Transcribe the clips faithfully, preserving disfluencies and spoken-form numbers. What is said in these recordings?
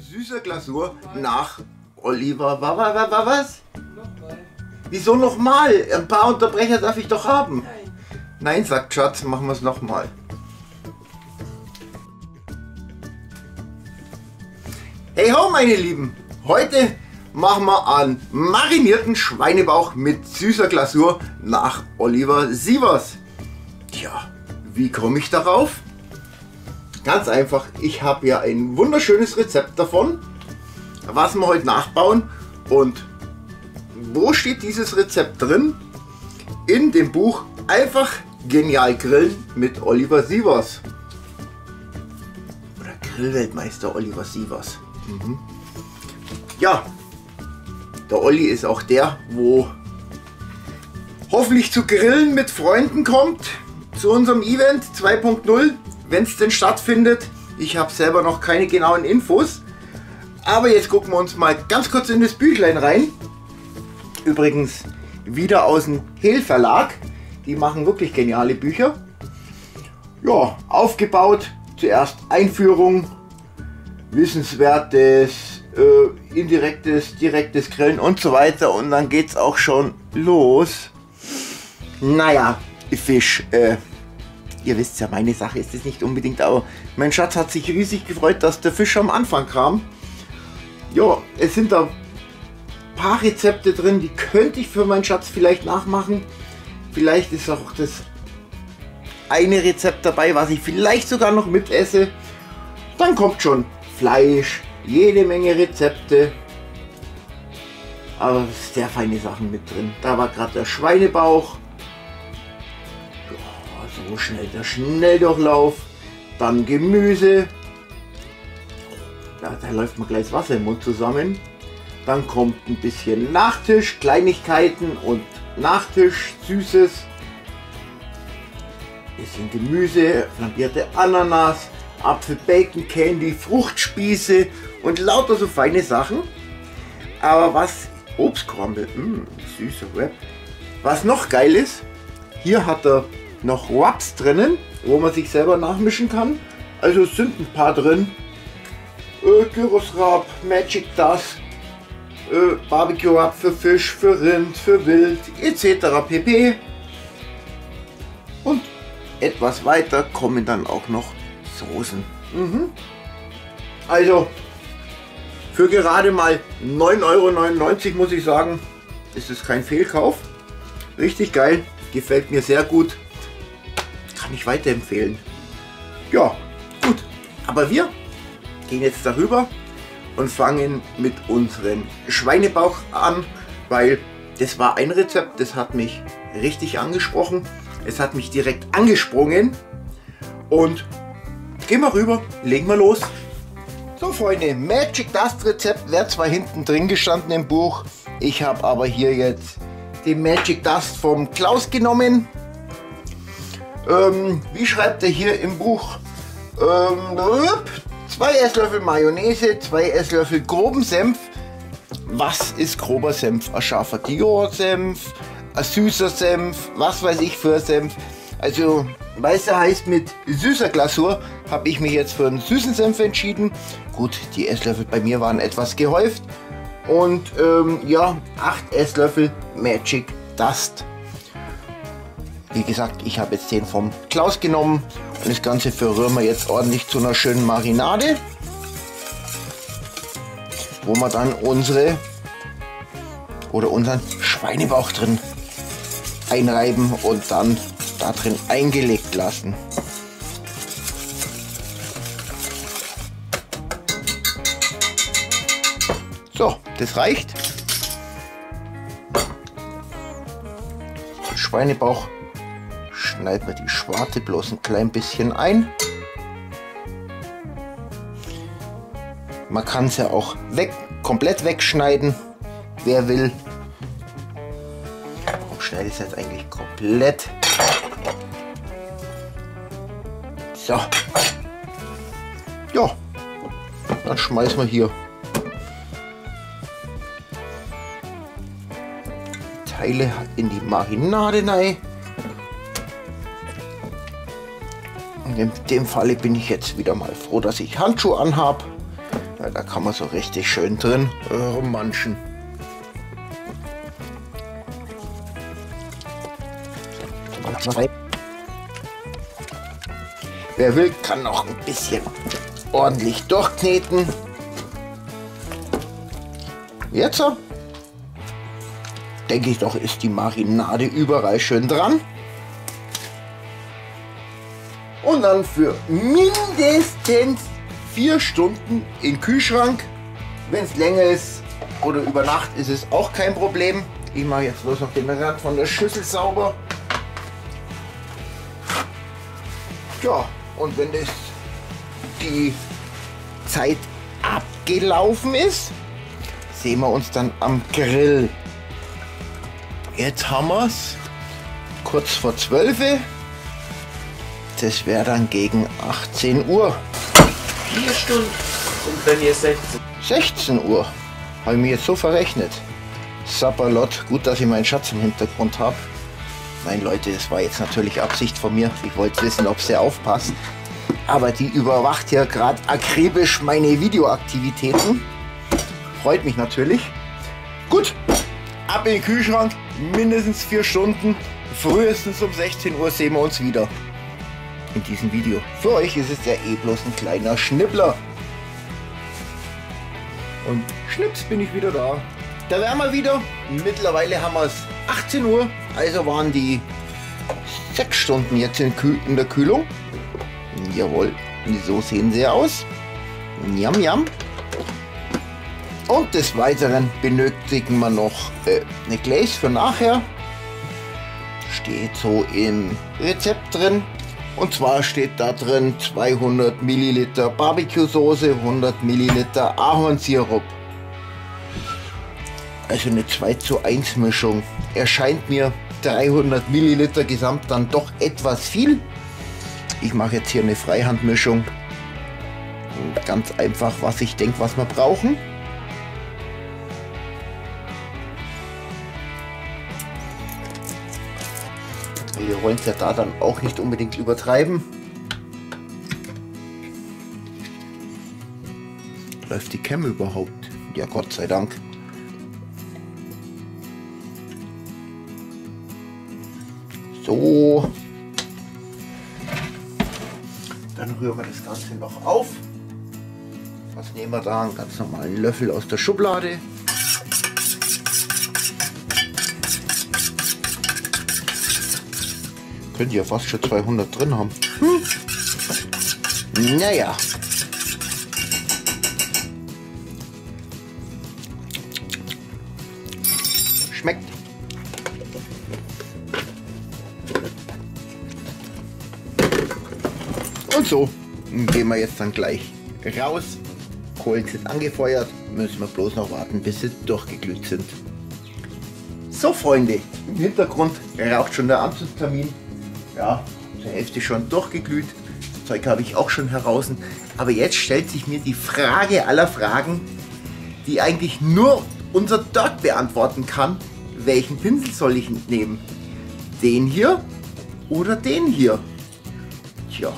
süßer Glasur nach Oliver. Wa, wa, wa, wa, was? Nochmal. Wieso nochmal? Ein paar Unterbrecher darf ich doch haben. Nein. Nein, sagt Schatz, machen wir es nochmal. Hey ho, meine Lieben! Heute machen wir einen marinierten Schweinebauch mit süßer Glasur nach Oliver Sievers. Tja, wie komme ich darauf? Ganz einfach, ich habe ja ein wunderschönes Rezept davon, was wir heute nachbauen. Und wo steht dieses Rezept drin? In dem Buch Einfach genial grillen mit Oliver Sievers. Oder Grillweltmeister Oliver Sievers. Mhm. Ja, der Olli ist auch der, wo hoffentlich zu Grillen mit Freunden kommt, zu unserem Event zwei punkt null, wenn es denn stattfindet. Ich habe selber noch keine genauen Infos, aber jetzt gucken wir uns mal ganz kurz in das Büchlein rein. Übrigens wieder aus dem Hehl Verlag, die machen wirklich geniale Bücher. Ja, aufgebaut, zuerst Einführung, Wissenswertes, äh, indirektes, direktes Grillen und so weiter, und dann geht es auch schon los. Naja, Fisch, äh, ihr wisst ja, meine Sache ist es nicht unbedingt, aber mein Schatz hat sich riesig gefreut, dass der Fisch am Anfang kam. Ja, es sind da ein paar Rezepte drin, die könnte ich für meinen Schatz vielleicht nachmachen. Vielleicht ist auch das eine Rezept dabei, was ich vielleicht sogar noch mitesse. Dann kommt schon Fleisch, jede Menge Rezepte. Aber sehr feine Sachen mit drin. Da war gerade der Schweinebauch. Ja, so schnell der Schnelldurchlauf. Dann Gemüse. Da, da läuft mir gleich das Wasser im Mund zusammen. Dann kommt ein bisschen Nachtisch, Kleinigkeiten und Nachtisch, Süßes. Bisschen Gemüse, flambierte Ananas, Apfel, Bacon, Candy, Fruchtspieße und lauter so feine Sachen. Aber was, Obstkrumble, mh, süßer Wrap. Was noch geil ist, hier hat er noch Wraps drinnen, wo man sich selber nachmischen kann. Also es sind ein paar drin. Äh, Gyrosrab, Magic Dust, äh, Barbecue Wrap für Fisch, für Rind, für Wild, et cetera pp. Und etwas weiter kommen dann auch noch Soßen. Mhm. Also für gerade mal neun Euro neunundneunzig muss ich sagen, ist es kein Fehlkauf. Richtig geil, gefällt mir sehr gut. Kann ich weiterempfehlen. Ja, gut. Aber wir gehen jetzt darüber und fangen mit unserem Schweinebauch an, weil das war ein Rezept, das hat mich richtig angesprochen. Es hat mich direkt angesprungen. Und gehen wir rüber, legen wir los. So Freunde, Magic Dust Rezept wäre zwar hinten drin gestanden im Buch, ich habe aber hier jetzt den Magic Dust vom Klaus genommen. Ähm, wie schreibt er hier im Buch? Ähm, zwei Esslöffel Mayonnaise, zwei Esslöffel groben Senf. Was ist grober Senf? Ein scharfer Dior-Senf, ein süßer Senf, was weiß ich für Senf. Also, weiß er heißt, mit süßer Glasur habe ich mich jetzt für einen süßen Senf entschieden. Gut, die Esslöffel bei mir waren etwas gehäuft. Und ähm, ja, acht Esslöffel Magic Dust. Wie gesagt, ich habe jetzt den vom Klaus genommen. Und das Ganze verrühren wir jetzt ordentlich zu einer schönen Marinade, wo wir dann unsere oder unseren Schweinebauch drin einreiben und dann da drin eingelegt lassen. So, das reicht. Den Schweinebauch schneiden wir die Schwarte bloß ein klein bisschen ein. Man kann es ja auch weg, komplett wegschneiden, wer will. Ich schneide es jetzt eigentlich komplett. So. Ja, dann schmeißen wir hier die Teile in die Marinade rein. Und in dem Falle bin ich jetzt wieder mal froh, dass ich Handschuhe anhabe. Weil da kann man so richtig schön drin rummanschen. Wer will, kann noch ein bisschen ordentlich durchkneten. Jetzt denke ich doch, ist die Marinade überall schön dran. Und dann für mindestens vier Stunden in den Kühlschrank. Wenn es länger ist oder über Nacht, ist es auch kein Problem. Ich mache jetzt bloß noch den Rand von der Schüssel sauber. Ja, und wenn das die Zeit abgelaufen ist, sehen wir uns dann am Grill. Jetzt haben wir es kurz vor zwölf. Das wäre dann gegen achtzehn Uhr. vier Stunden und dann hier sechzehn. sechzehn Uhr. Habe ich mir jetzt so verrechnet. Sapperlot, gut, dass ich meinen Schatz im Hintergrund habe. Nein, Leute, das war jetzt natürlich Absicht von mir. Ich wollte wissen, ob sie aufpasst. Aber die überwacht ja gerade akribisch meine Videoaktivitäten. Freut mich natürlich. Gut, ab in den Kühlschrank. Mindestens vier Stunden. Frühestens um sechzehn Uhr sehen wir uns wieder. In diesem Video. Für euch ist es ja eh bloß ein kleiner Schnippler. Und schnips bin ich wieder da. Da wären wir wieder. Mittlerweile haben wir es achtzehn Uhr. Also waren die sechs Stunden jetzt in, Kühl in der Kühlung. Jawohl, so sehen sie aus. Njam, njam. Und des Weiteren benötigen wir noch äh, eine Glaze für nachher. Steht so im Rezept drin. Und zwar steht da drin zweihundert Milliliter Barbecue-Soße, hundert Milliliter Ahornsirup. Also eine zwei zu eins Mischung. Erscheint mir dreihundert Milliliter gesamt dann doch etwas viel. Ich mache jetzt hier eine Freihandmischung. Und ganz einfach, was ich denke, was wir brauchen. Wir wollen es ja da dann auch nicht unbedingt übertreiben. Läuft die Cam überhaupt? Ja, Gott sei Dank. So. Dann rühren wir das Ganze noch auf. Was nehmen wir da? Einen ganz normalen Löffel aus der Schublade. Könnte ja fast schon zweihundert drin haben. Hm. Naja. Schmeckt. Und so gehen wir jetzt dann gleich raus. Kohlen sind angefeuert. Müssen wir bloß noch warten, bis sie durchgeglüht sind. So, Freunde, im Hintergrund raucht schon der Anzugstermin. Ja, zur Hälfte schon durchgeglüht. Das Zeug habe ich auch schon heraus. Aber jetzt stellt sich mir die Frage aller Fragen, die eigentlich nur unser Dirk beantworten kann. Welchen Pinsel soll ich nehmen? Den hier oder den hier? Tja.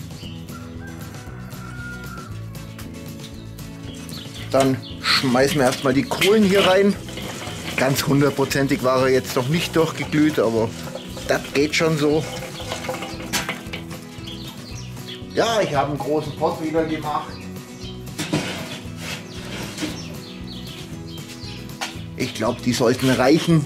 Dann schmeißen wir erstmal die Kohlen hier rein. Ganz hundertprozentig war er jetzt noch nicht durchgeglüht, aber das geht schon so. Ja, ich habe einen großen Pot wieder gemacht. Ich glaube, die sollten reichen.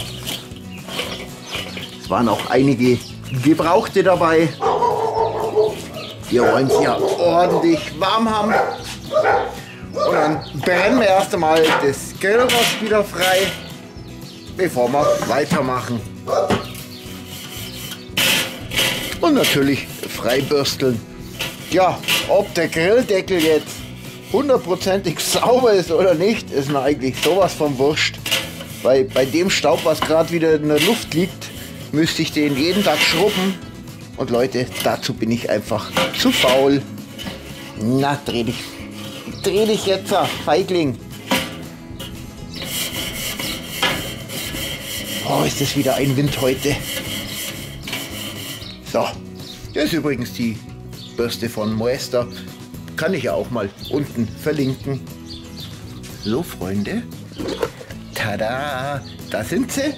Es waren auch einige Gebrauchte dabei. Wir wollen es ja ordentlich warm haben. Und dann brennen wir erst einmal das Grillrost wieder frei, bevor wir weitermachen. Und natürlich freibürsteln. Ja, ob der Grilldeckel jetzt hundertprozentig sauber ist oder nicht, ist mir eigentlich sowas von wurscht. Weil bei dem Staub, was gerade wieder in der Luft liegt, müsste ich den jeden Tag schrubben. Und Leute, dazu bin ich einfach zu faul. Na, dreh dich. Dreh dich jetzt, Feigling. Oh, ist das wieder ein Wind heute. So, das ist übrigens die Bürste von Moesta. Kann ich ja auch mal unten verlinken. So, Freunde. Tada! Da sind sie.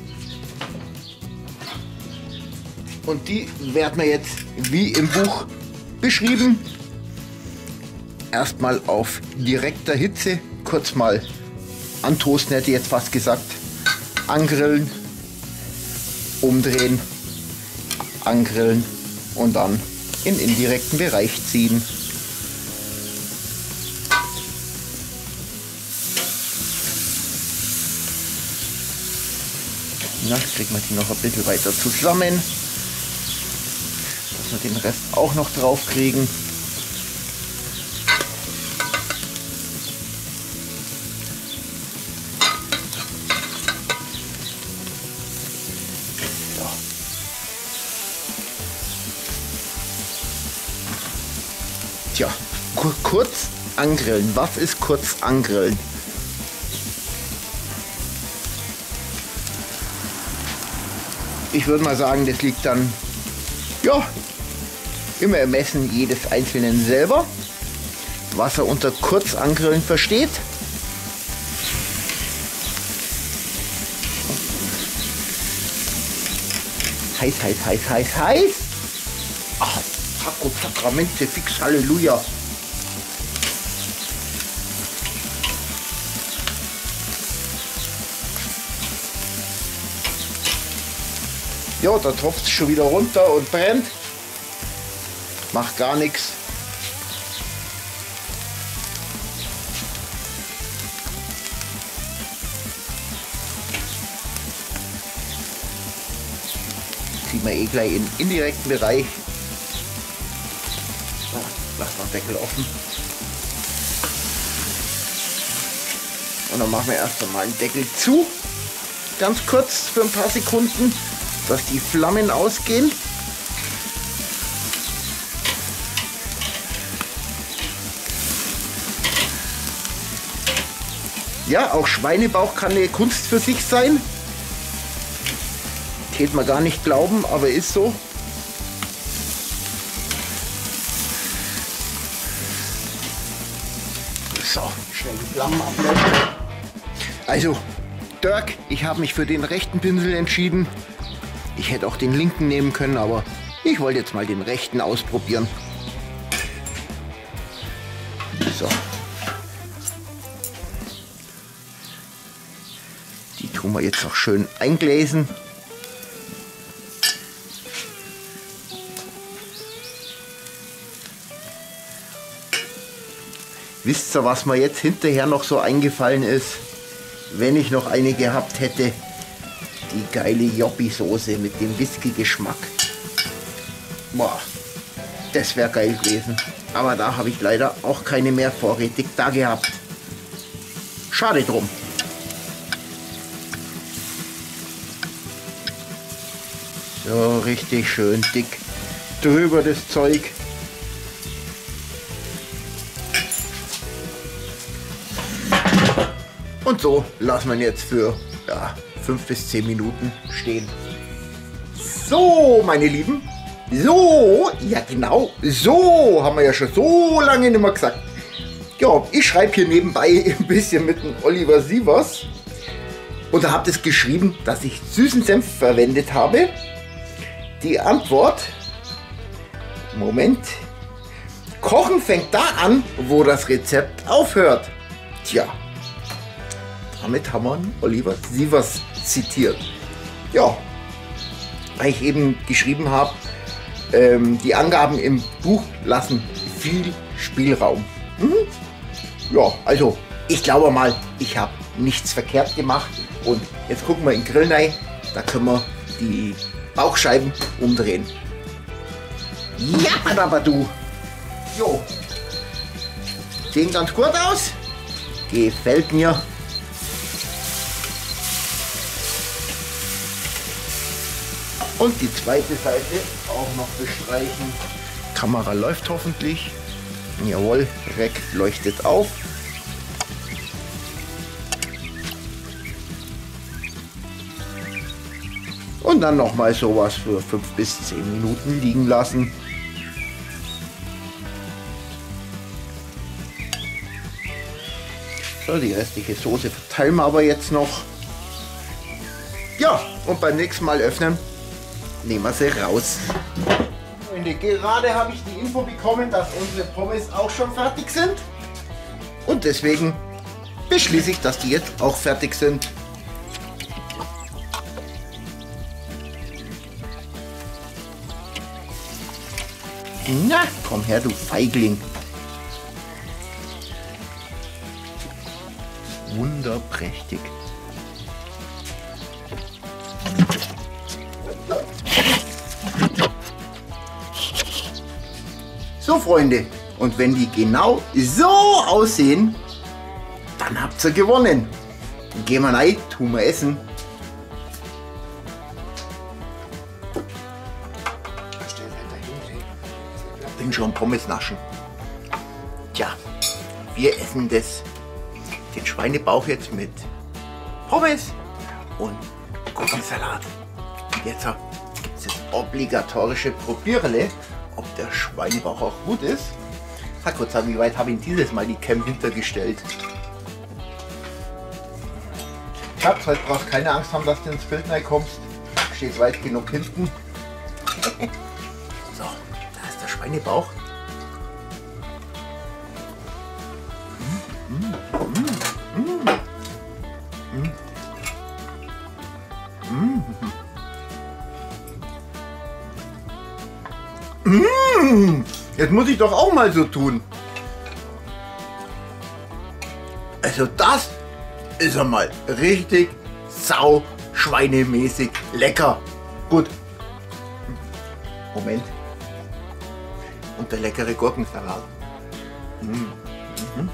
Und die werden wir jetzt wie im Buch beschrieben. Erstmal auf direkter Hitze, kurz mal antoasten, hätte ich jetzt fast gesagt. Angrillen, umdrehen, angrillen und dann in indirekten Bereich ziehen. Na, kriegen wir die noch ein bisschen weiter zusammen, dass wir den Rest auch noch drauf kriegen. So. Tja, kur kurz angrillen. Was ist kurz angrillen? Ich würde mal sagen, das liegt dann, ja, im Ermessen jedes Einzelnen selber, was er unter kurz angrillen versteht. Heiß, heiß, heiß, heiß, heiß. Ach, Taco, Sakramente, fix, Halleluja. Ja, da tropft es schon wieder runter und brennt. Macht gar nichts. Ziehen wir eh gleich in den indirekten Bereich. So, lassen wir den Deckel offen. Und dann machen wir erst einmal den Deckel zu. Ganz kurz für ein paar Sekunden, dass die Flammen ausgehen. Ja, auch Schweinebauch kann eine Kunst für sich sein. Täte man gar nicht glauben, aber ist so. So, schnell die Flammen ablöschen. Also, Dirk, ich habe mich für den rechten Pinsel entschieden. Ich hätte auch den linken nehmen können, aber ich wollte jetzt mal den rechten ausprobieren. So. Die tun wir jetzt auch schön eingläsen. Wisst ihr, was mir jetzt hinterher noch so eingefallen ist? Wenn ich noch eine gehabt hätte. Die geile Joppi-Soße mit dem Whisky-Geschmack. Boah, das wäre geil gewesen. Aber da habe ich leider auch keine mehr vorrätig da gehabt. Schade drum. So, richtig schön dick drüber das Zeug. Und so lassen wir ihn jetzt für ja, fünf bis zehn Minuten stehen. So, meine Lieben. So, ja genau, so haben wir ja schon so lange nicht mehr gesagt. Ja, ich schreibe hier nebenbei ein bisschen mit dem Oliver Sievers. Und da habt ihr geschrieben, dass ich süßen Senf verwendet habe. Die Antwort, Moment, Kochen fängt da an, wo das Rezept aufhört. Tja. Damit haben wir Oliver Sievers zitiert. Ja, weil ich eben geschrieben habe, ähm, die Angaben im Buch lassen viel Spielraum. Mhm. Ja, also ich glaube mal, ich habe nichts verkehrt gemacht. Und jetzt gucken wir in den Grill rein, da können wir die Bauchscheiben umdrehen. Ja, aber du. Jo. Sehen ganz gut aus. Gefällt mir. Und die zweite Seite auch noch bestreichen. Kamera läuft hoffentlich. Jawohl, Reck leuchtet auf. Und dann noch mal sowas für fünf bis zehn Minuten liegen lassen. So, die restliche Soße verteilen wir aber jetzt noch. Ja, und beim nächsten Mal öffnen, nehmen wir sie raus. Freunde, gerade habe ich die Info bekommen, dass unsere Pommes auch schon fertig sind. Und deswegen beschließe ich, dass die jetzt auch fertig sind. Na, komm her, du Feigling. Wunderprächtig. So, Freunde, und wenn die genau so aussehen, dann habt ihr gewonnen. Gehen wir rein, tun wir essen. Bin schon Pommes naschen. Tja, wir essen das, den Schweinebauch jetzt mit Pommes und Gurkensalat. Jetzt gibt es das obligatorische Probierle, ob der Schweinebauch auch gut ist. Sag kurz, wie weit habe ich dieses Mal die Cam hintergestellt? Schatz, heute brauchst du keine Angst haben, dass du ins Bild reinkommst. Steht weit genug hinten. So, da ist der Schweinebauch. Mm, mm, mm, mm. Mm. Jetzt muss ich doch auch mal so tun. Also das ist einmal richtig sau schweinemäßig lecker. Gut. Moment. Und der leckere Gurkensalat. Mm. Mhm.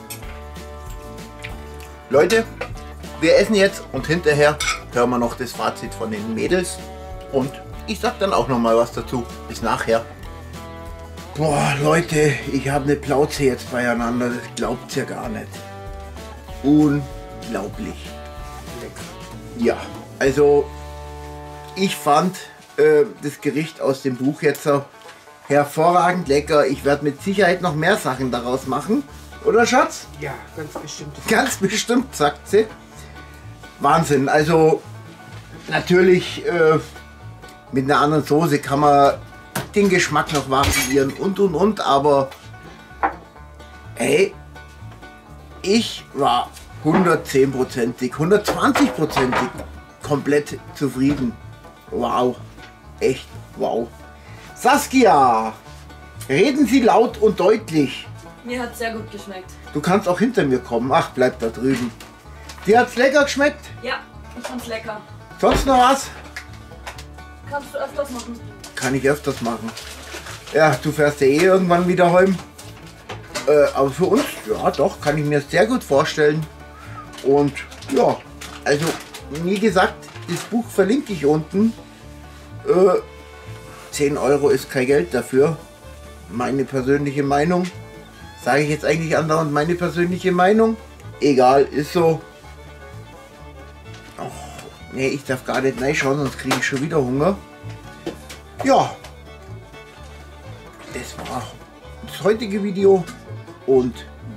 Leute, wir essen jetzt und hinterher hören wir noch das Fazit von den Mädels. Und ich sag dann auch noch mal was dazu. Bis nachher. Boah, Leute, ich habe eine Plauze jetzt beieinander. Das glaubt ihr gar nicht. Unglaublich. Ja, also ich fand äh, das Gericht aus dem Buch jetzt äh, hervorragend lecker. Ich werde mit Sicherheit noch mehr Sachen daraus machen. Oder Schatz? Ja, ganz bestimmt. Ganz bestimmt, sagt sie. Wahnsinn. Also natürlich äh, mit einer anderen Soße kann man den Geschmack noch variieren und und und. Aber ey, ich war hundertzehn prozentig, hundertzwanzig prozentig komplett zufrieden. Wow, echt wow. Saskia, reden Sie laut und deutlich. Mir hat es sehr gut geschmeckt. Du kannst auch hinter mir kommen. Ach, bleib da drüben. Dir hat's lecker geschmeckt? Ja, ich fand's lecker. Sonst noch was? Kannst du öfters machen. Kann ich öfters machen. Ja, du fährst ja eh irgendwann wieder heim. Äh, aber für uns, ja doch, kann ich mir sehr gut vorstellen. Und ja, also wie gesagt, das Buch verlinke ich unten. Äh, zehn Euro ist kein Geld dafür. Meine persönliche Meinung. Sage ich jetzt eigentlich andauernd meine persönliche Meinung? Egal, ist so. Och, nee, ich darf gar nicht reinschauen, sonst kriege ich schon wieder Hunger. Ja, das war das heutige Video und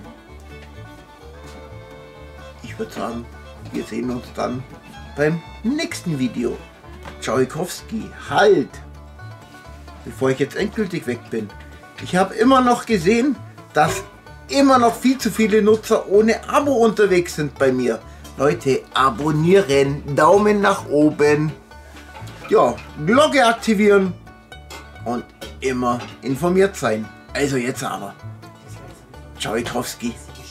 ich würde sagen, wir sehen uns dann beim nächsten Video. Tschaikowski, halt! Bevor ich jetzt endgültig weg bin. Ich habe immer noch gesehen, dass immer noch viel zu viele Nutzer ohne Abo unterwegs sind bei mir. Leute, abonnieren, Daumen nach oben. Ja, Glocke aktivieren und immer informiert sein. Also jetzt aber. Tschaikowski.